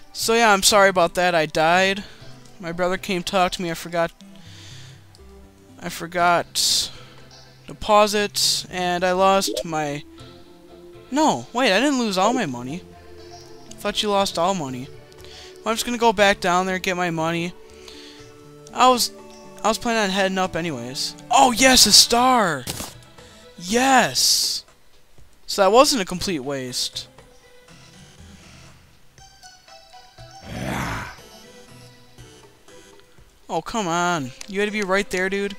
So yeah, I'm sorry about that. I died. My brother came talk to me. I forgot to pause it, and I lost my... No, wait, I didn't lose all my money. I thought you lost all money. Well, I'm just gonna go back down there, get my money. I was planning on heading up anyways. Oh yes, a star! Yes! So that wasn't a complete waste. Oh, come on. You had to be right there, dude.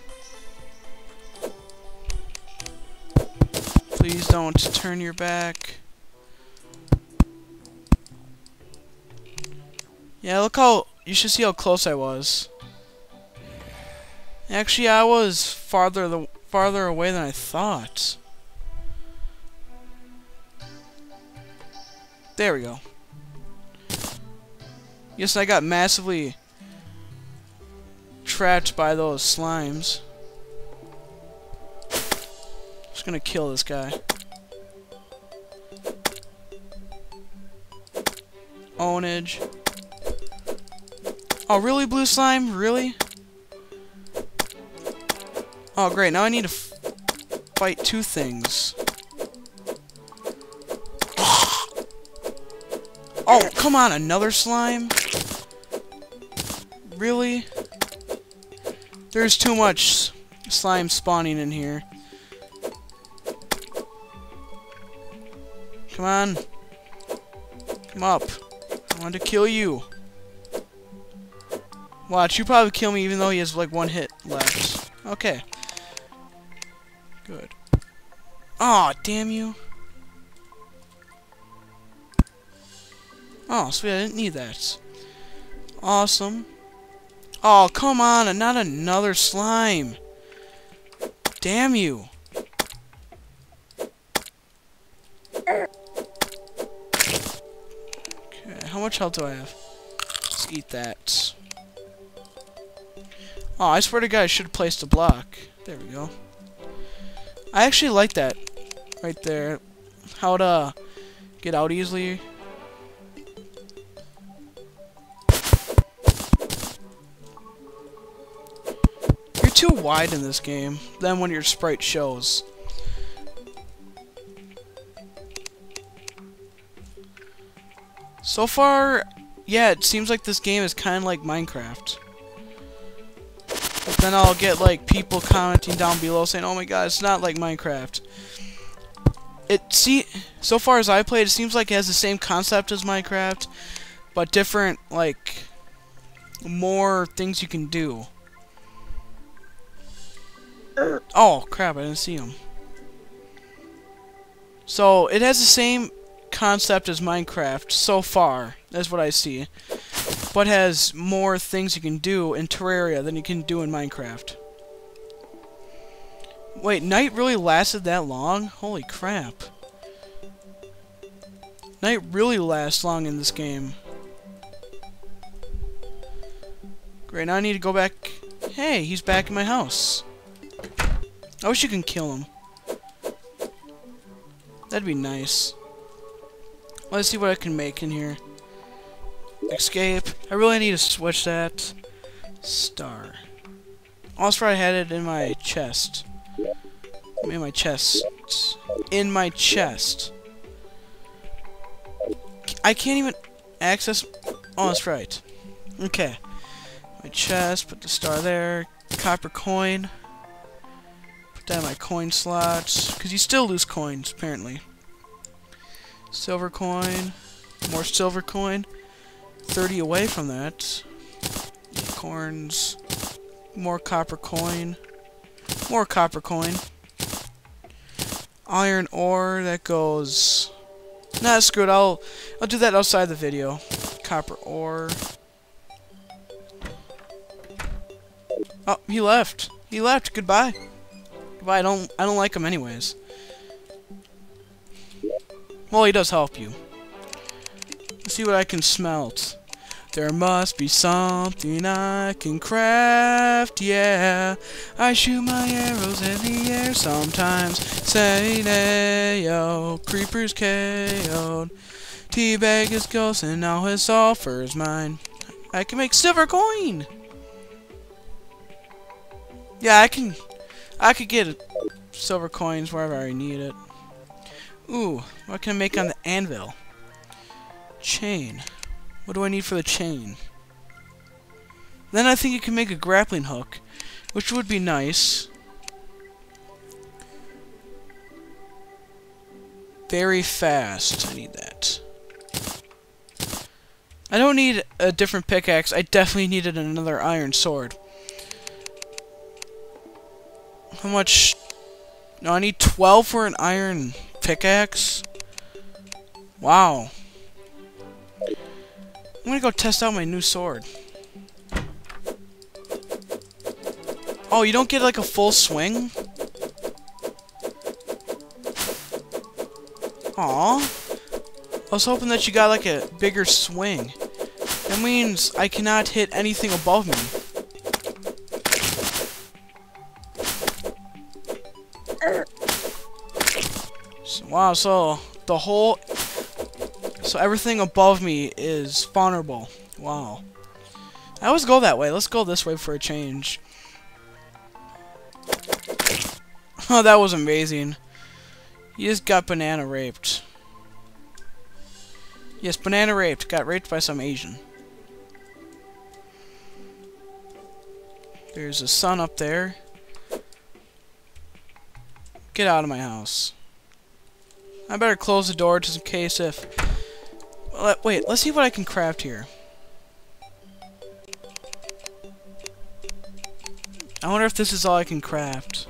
Please don't turn your back. Yeah, look how... You should see how close I was. Actually, I was farther away than I thought. There we go. Yes, I got massively trapped by those slimes. Just gonna kill this guy. Ownage. Oh, really, blue slime? Really? Oh, great. Now I need to fight two things. Oh, come on. Another slime? Really? There's too much slime spawning in here. Come on. Come up. I want to kill you. Watch, you probably kill me even though he has like one hit left. Okay. Good. Aw, damn you. Oh, sweet, I didn't need that. Awesome. Oh, come on, not another slime. Damn you. Okay, how much health do I have? Let's eat that. Oh, I swear to God, I should have placed a block. There we go. I actually like that right there. How to get out easily. You're too wide in this game than when your sprite shows. So far, yeah, it seems like this game is kind of like Minecraft. But then I'll get like people commenting down below saying, "Oh my God, it's not like Minecraft." So far as I played, it seems like it has the same concept as Minecraft, but different, like, more things you can do. Oh crap! I didn't see him. So it has the same concept as Minecraft so far. That's what I see. But has more things you can do in Terraria than you can do in Minecraft. Wait, night really lasted that long? Holy crap. Night really lasts long in this game. Great, now I need to go back. Hey, he's back in my house. I wish you can kill him. That'd be nice. Let's see what I can make in here. Escape. I really need to switch that. Star. Also, I had it in my chest. In my chest. In my chest. I can't even access... Oh, that's right. Okay. My chest. Put the star there. Copper coin. Put that in my coin slots. Because you still lose coins, apparently. Silver coin. More silver coin. 30 away from that. Corns. More copper coin. More copper coin. Iron ore, that goes... Nah, screw it, I'll do that outside the video. Copper ore. Oh, he left. He left. Goodbye. Goodbye. I don't like him anyways. Well, he does help you. Let's see what I can smelt. There must be something I can craft, yeah. I shoot my arrows in the air sometimes. Say, yo, creepers KO'd. Teabag his ghost and now his sulfur's mine. I can make silver coin! Yeah, I could get silver coins wherever I need it. Ooh, what can I make on the anvil? Chain. What do I need for the chain? Then I think you can make a grappling hook, which would be nice. Very fast. I need that. I don't need a different pickaxe. I definitely needed another iron sword. How much? No, I need 12 for an iron pickaxe. Wow. I'm gonna go test out my new sword. Oh, you don't get like a full swing? Aw. I was hoping that you got like a bigger swing. That means I cannot hit anything above me. So, wow, so the whole... So everything above me is vulnerable. Wow. I always go that way. Let's go this way for a change. Oh, that was amazing. He just got banana raped. Yes, banana raped. Got raped by some Asian. There's a sun up there. Get out of my house. I better close the door just in case if... Wait, let's see what I can craft here. I wonder if this is all I can craft.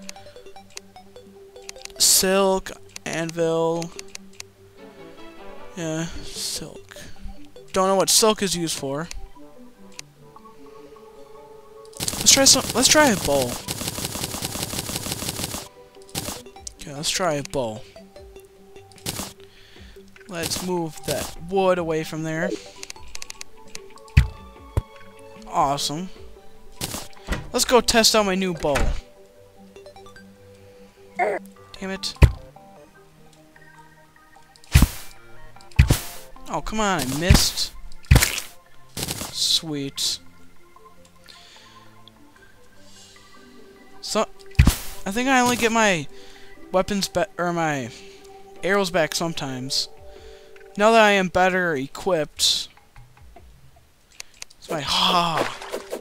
Silk, anvil. Yeah, silk. Don't know what silk is used for. Let's try a bow. Okay, let's try a bow. Let's move that wood away from there. Awesome. Let's go test out my new bow. Damn it. Oh, come on, I missed. Sweet. So, I think I only get my weapons back, or my arrows back sometimes. Now that I am better equipped. It's my ha.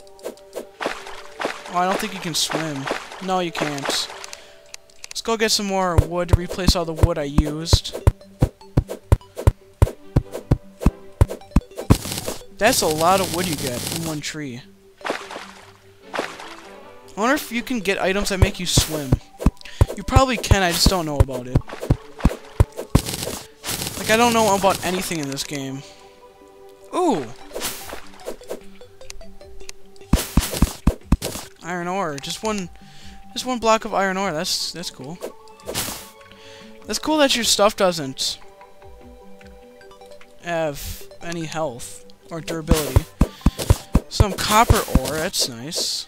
Oh, I don't think you can swim. No, you can't. Let's go get some more wood to replace all the wood I used. That's a lot of wood you get from one tree. I wonder if you can get items that make you swim. You probably can, I just don't know about it. Like, I don't know about anything in this game. Ooh! Iron ore. Just one block of iron ore. That's cool. That's cool that your stuff doesn't have any health or durability. Some copper ore. That's nice.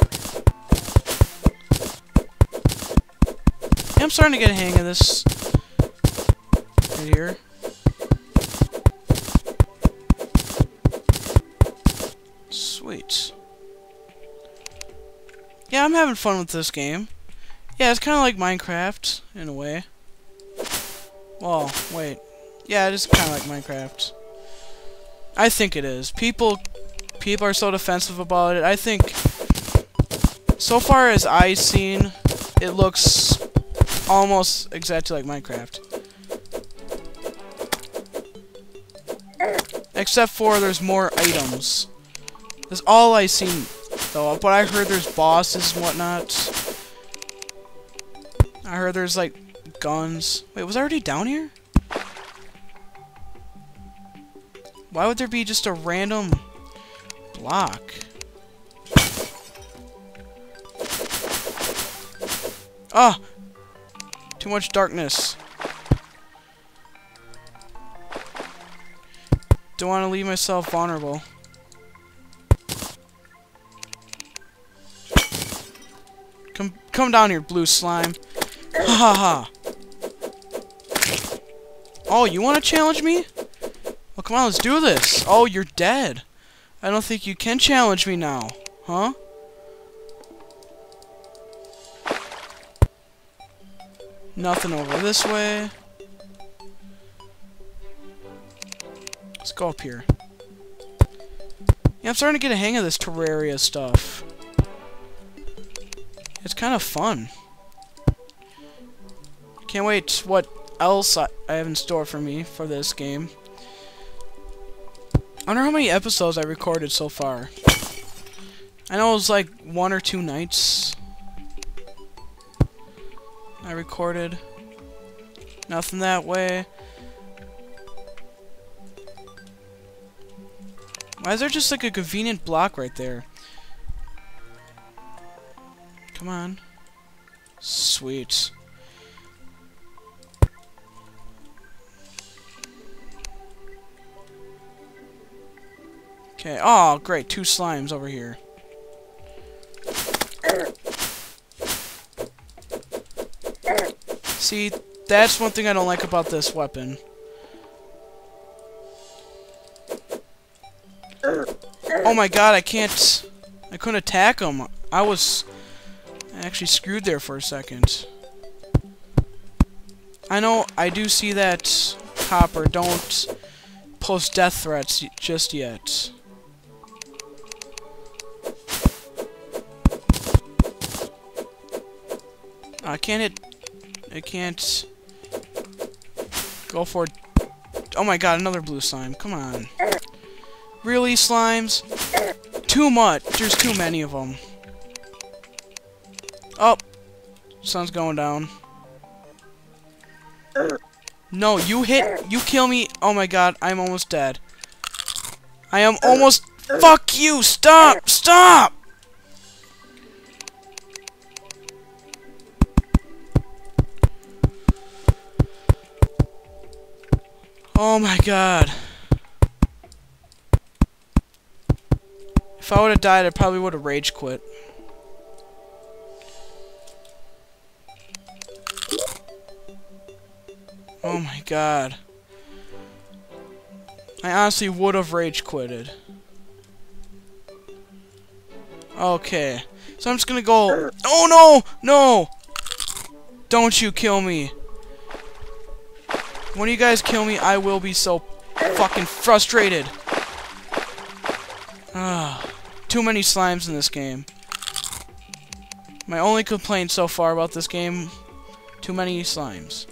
Yeah, I'm starting to get a hang of this right here. Sweet. Yeah, I'm having fun with this game. Yeah, it's kind of like Minecraft, in a way. Well, wait. Yeah, it is kind of like Minecraft. I think it is. People are so defensive about it. I think, so far as I've seen, it looks almost exactly like Minecraft. Except for there's more items. That's all I've seen, though. But I heard there's bosses and whatnot. I heard there's, like, guns. Wait, was I already down here? Why would there be just a random block? Ah! Too much darkness. Don't want to leave myself vulnerable. Come down here, blue slime. Ha ha ha. Oh, you want to challenge me? Oh, come on, let's do this. Oh, you're dead. I don't think you can challenge me now. Huh? Nothing over this way. Let's go up here. Yeah, I'm starting to get a hang of this Terraria stuff. It's kind of fun. Can't wait what else I have in store for me for this game. I wonder how many episodes I recorded so far. I know it was like 1 or 2 nights I recorded. Nothing that way. Why is there just like a convenient block right there? Come on. Sweet. Okay. Oh, great. 2 slimes over here. See, that's one thing I don't like about this weapon. Oh my god, I couldn't attack him. I was actually screwed there for a second. I know, I do see that, Hopper. Don't post death threats just yet. I can't go for it. Oh my god, another blue slime. Come on. Really, slimes? Too much. There's too many of them. Oh. Sun's going down. No, you kill me. Oh my god, I'm almost dead. I am almost... Fuck you! Stop! Stop! Oh my god. If I would have died, I probably would have rage quit. Oh my god. I honestly would have rage quitted. Okay. So I'm just gonna go... Oh no! No! Don't you kill me. When you guys kill me, I will be so fucking frustrated. Too many slimes in this game. My only complaint so far about this game, too many slimes.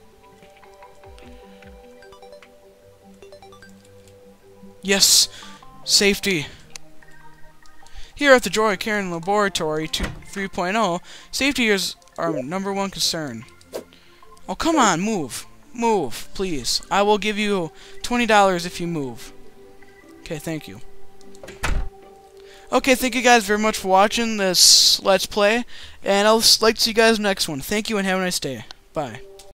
Yes! Safety! Here at the Joy Cairn Laboratory 3.0, safety is our #1 concern. Oh, come on, move. Move, please. I will give you $20 if you move. Okay, thank you. Okay, thank you guys very much for watching this Let's Play, and I'll like to see you guys next one. Thank you and have a nice day. Bye.